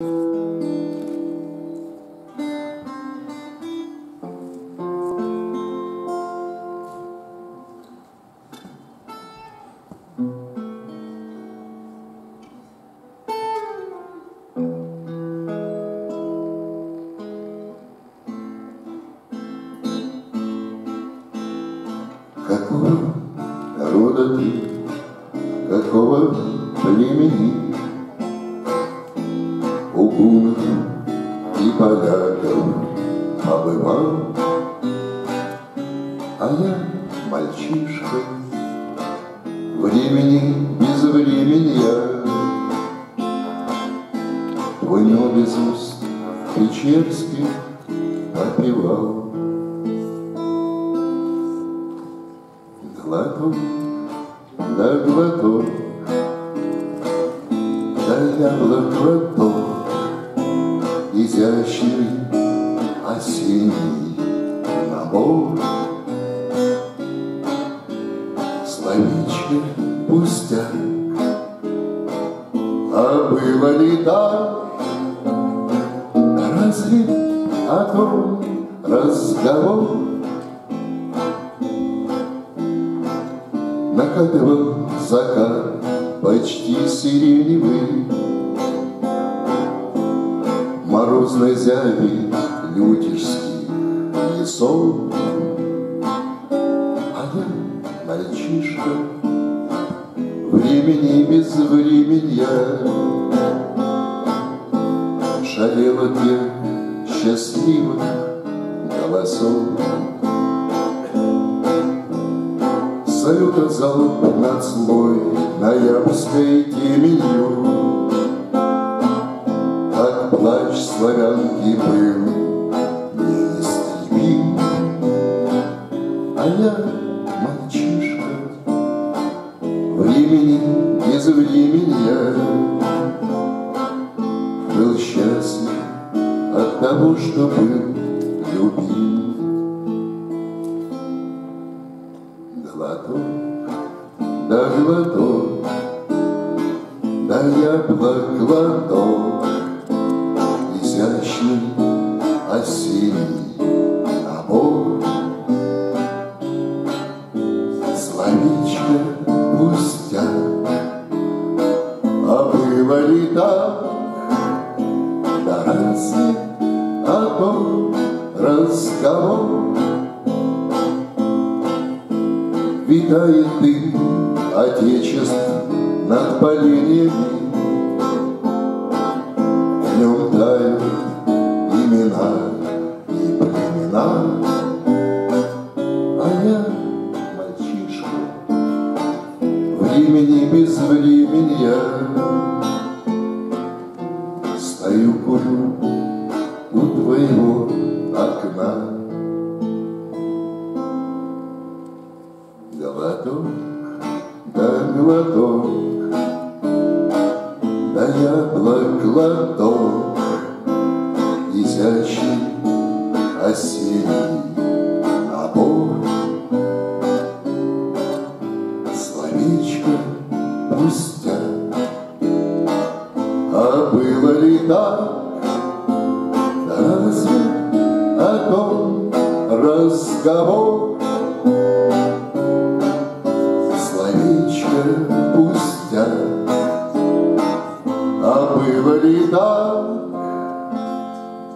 Какого рода ты, какого племени? У гуннов и поляков побывал, а я мальчишка, времени без времени я. Твой без уст Печерский попивал. Глоток, да глоток, да яблок глоток, изящный осенний набор. Словечко пустяк, а было ли так? Разве о том разговор? Накатывал закат почти сиреневый, морозной зяви лютежских лесов. А я мальчишка, времени без времени я, шалел от тех счастливых голосов. Салюта залп над злой ноябрьской теменью, как плач славянки был неистребим. А я мальчишка, времени без времени я, был счастлив от того, что был любим. Глоток, да глоток, да яблок глоток, изящный осенний набор. Словечко пустяк, а было ли так? Да разве о том разговор? Витает дым отечеств над поленьями, в нем тают имена и племена. А я мальчишка, времени без времени я, стою, курю у твоего окна. Глоток, да глоток, да яблок глоток, изящный осенний набор. Словечко пустяк, а было ли так? Да разве о том разговор? Пустяк, а было ли так?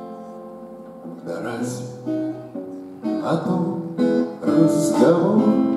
Да разве о том разговор?